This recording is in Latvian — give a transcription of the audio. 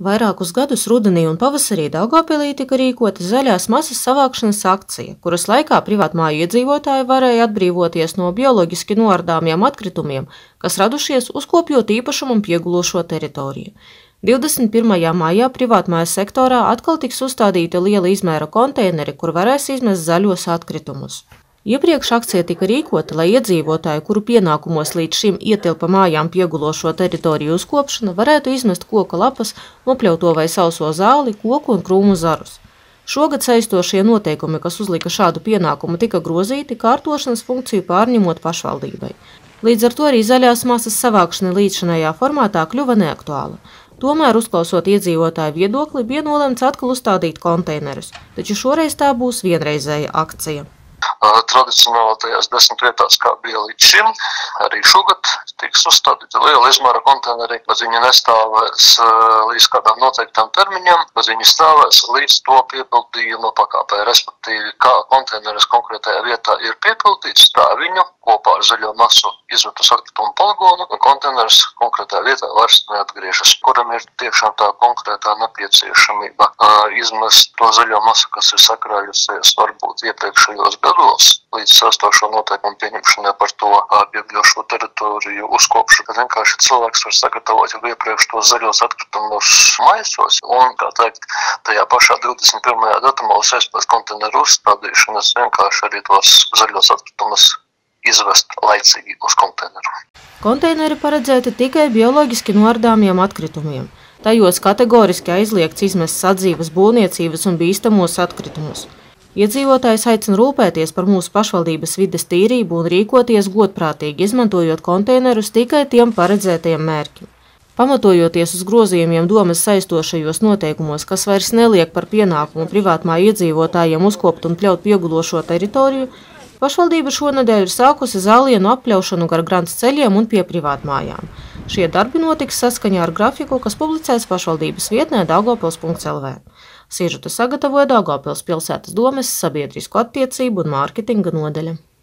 Vairākus gadus rudenī un pavasarī Daugavpilī tika rīkota zaļās masas savākšanas akcija, kuras laikā privātmāju iedzīvotāji varēja atbrīvoties no bioloģiski noardāmiem atkritumiem, kas radušies uzkopjot īpašumu un piegulošo teritoriju. 21. maijā privātmājas sektorā atkal tiks uzstādīti liela izmēra konteineri, kur varēs izmest zaļos atkritumus. Iepriekš akcija tika rīkota, lai iedzīvotāji, kuru pienākumos līdz šim ietilpa mājām piegulošo teritoriju uzkopšana, varētu izmest koka lapas, nopļauto vai sauso zāli, koku un krūmu zarus. Šogad saistošie noteikumi, kas uzlika šādu pienākumu, tika grozīti, kārtošanas funkciju pārņemot pašvaldībai. Līdz ar to arī zaļās masas savākšana līdzšanējā formātā kļuva neaktuāla. Tomēr, uzklausot iedzīvotāju viedokli, bija nolemts atkal uzstādīt konteinerus, taču šoreiz tā būs vienreizēja akcija. Tradicionāli tajās 10 vietās, kā bija līdz šim, arī šogad tiks uzstādīti liela izmēra konteineri, bet viņi nestāvēs līdz kādām noteiktām termiņam, bet viņi stāvēs līdz to piepildījuma pakāpē, respektīvi, kā konteineris konkrētajā vietā ir piepildīts, tā viņu kopā ar zaļo masu izved uz atkritumu poligonu, un konteineris konkrētajā vietā vairs neatgriežas, kuram ir tiešām tā konkrētā nepieciešamība izmest to zaļo masu, kas ir sakrājusies varbūt iepriekšējos gados, līdz saistošo noteikumu pieņemšanai par to pieguļošo teritoriju uzkopšanu, kad vienkārši cilvēks var sagatavot jau iepriekš tos zaļos atkritumus maisos, un, kā teikt, tajā pašā 21. datumā uzreiz pēc konteineru uzstādīšanas vienkārši arī tos zaļos atkritumus izvest laicīgi uz konteineru. Konteineri paredzēti tikai bioloģiski noardāmiem atkritumiem. Tajos kategoriski aizliegts izmest sadzīves, būvniecības un bīstamos atkritumus. Iedzīvotājs aicina rūpēties par mūsu pašvaldības vides tīrību un rīkoties godprātīgi, izmantojot konteinerus tikai tiem paredzētajiem mērķiem. Pamatojoties uz grozījumiem domes saistošajos noteikumos, kas vairs neliek par pienākumu privātmāju iedzīvotājiem uzkopt un pļaut piegulošo teritoriju, pašvaldība šonedēļ ir sākusi zālienu apļaušanu gar Grants ceļiem un pie privātmājām. Šie darbi notiks saskaņā ar grafiku, kas publicēts pašvaldības vietnē daugavpils.lv. Sižetu sagatavoja Daugavpils pilsētas domes sabiedrisko attiecību un mārketinga nodaļa.